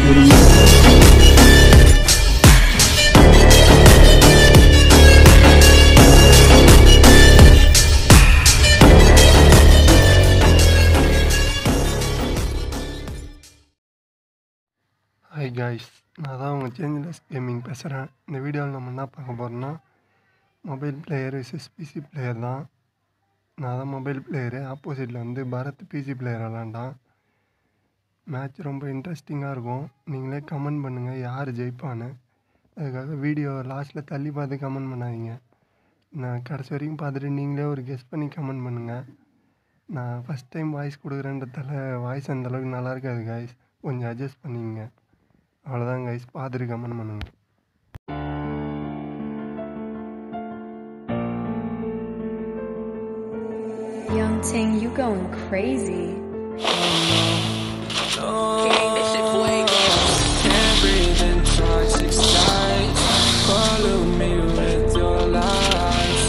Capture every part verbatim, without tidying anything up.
Hi guys, நான் தான் உங்கள் சேஞ்சலஸ் கேமிங் பேசுகிறேன். இந்த வீடியோவில் நம்ம என்ன பார்க்க போகிறோம்னா mobile player versus PC player தான். நான் தான் மொபைல் பிளேயரு, ஆப்போசிட்டில் வந்து பரத் பிசி பிளேயர் விளாண்டான். மேட்ச் ரொம்ப இன்ட்ரெஸ்டிங்காக இருக்கும். நீங்களே கமெண்ட் பண்ணுங்கள் யார் ஜெயிப்பான்னு. அதுக்காக வீடியோ லாஸ்ட்டில் தள்ளி பார்த்து கமெண்ட் பண்ணாதீங்க. நான் கடைசி வரைக்கும் பார்த்துட்டு நீங்களே ஒரு கெஸ் பண்ணி கமெண்ட் பண்ணுங்கள். நான் ஃபஸ்ட் டைம் வாய்ஸ் கொடுக்குறேன்றதால வாய்ஸ் அந்தளவுக்கு நல்லா இருக்காது கைஸ், கொஞ்சம் அட்ஜஸ்ட் பண்ணிங்க. அவ்வளோதான் கைஸ், பார்த்துட்டு கமெண்ட் பண்ணுங்க. Young Ting, you going crazy. Oh no, gang, this shit way can't breathe in toxic skies. Follow me with your lies.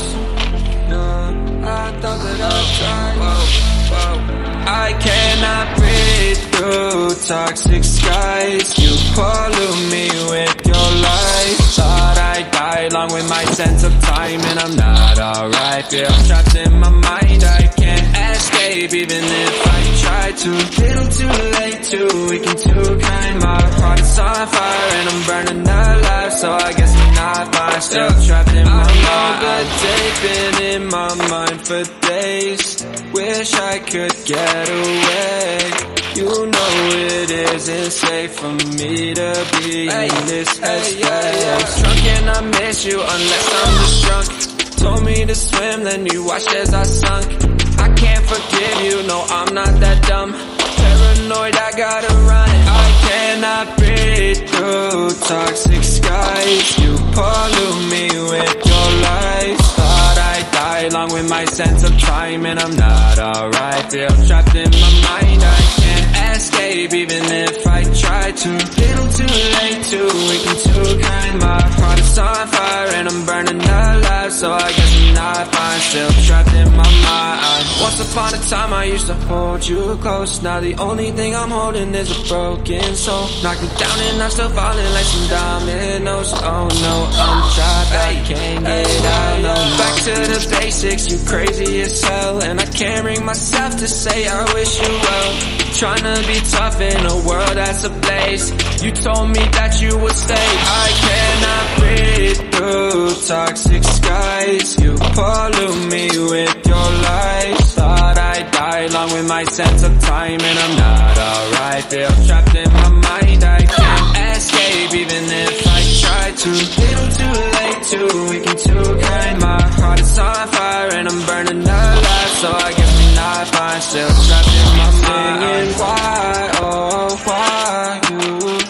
No, I thought that I'd try. Whoa, whoa. I cannot breathe through toxic skies. You pollute me with your lies. Thought I'd die along with my sense of time, and I'm not alright. Feel trapped in my mind, I can't escape even if I try to. Little too late, too weak and too kind. My heart is on fire and I'm burning alive, so I guess I'm not fine. Still trapped in my mind. But they've been in my mind for days. Wish I could get away. You know it isn't safe for me to be hey, in this headspace. Hey, yeah, yeah. Drunk and I miss you unless I'm just drunk. Told me to swim, then you watched as I sunk. I can't forgive you, no I'm not that dumb. Paranoid, I gotta run. I cannot breathe through toxic skies. You pollute me with your lies. Thought I'd die along with my sense of time, and I'm not alright. Feel trapped in my mind, I can't escape even if I try to. Little too late, too weak and too kind. My heart is on fire and I'm burning alive, so I guess I'm not fine. Still trapped in my mind. Once upon a time I used to hold you close. Now the only thing I'm holding is a broken soul. Knocked me down and I'm still falling like some dominoes. Oh no, I'm trapped, I can't get out. No, back to the basics, you crazy as hell, and I can't bring myself to say I wish you well. Trying to be tough in a world that's ablaze. You told me that you would stay. I cannot breathe through toxic skies. You pollute me with your lies. Thought I'd die along with my sense of time, and I'm not alright. Feel trapped in my mind, I can't escape even if I try to. Little too late, too weak and too kind. My heart is on fire and I'm burning alive, so I guess I'm not fine. Still trapped in my mind. Singing why, oh why you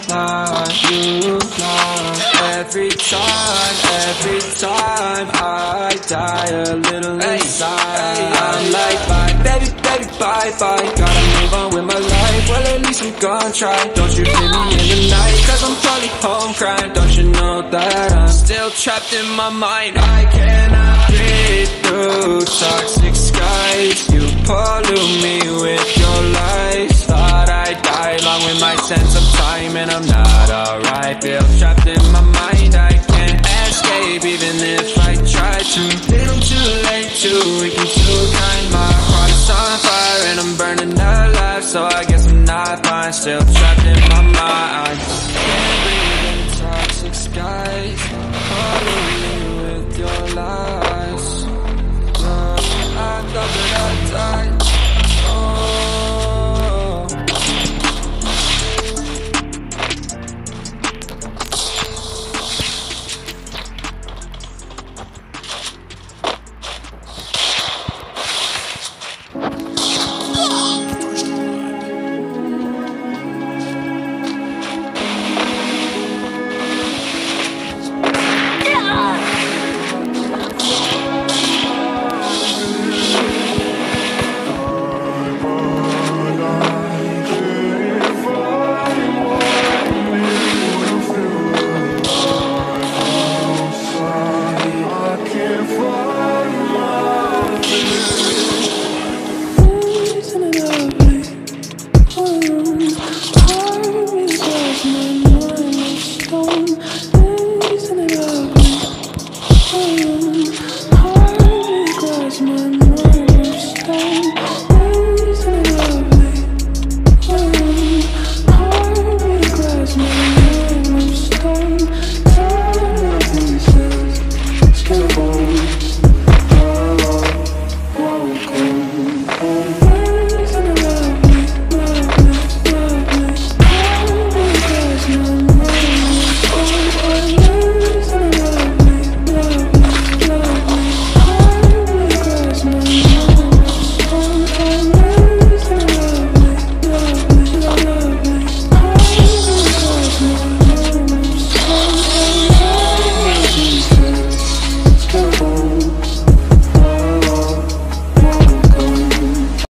lie, you lie. Every time, every time I die a little inside. I'm like bye, baby, baby, bye, bye. Gotta move on with my life, well at least I'm gonna try. Don't you hit me in the night, cause I'm probably home crying. Don't you know that I'm still trapped in my mind. I cannot breathe through toxic skies. You pollute me with your lies. Thought I'd die along with my sense of time, and I'm not alright. Feel trapped in my mind, I can't escape even if I try to. Little too late, too weak and too kind. My heart is on fire and I'm burning alive, so I guess I'm not fine. Still trapped in my mind. Can't breathe in toxic skies.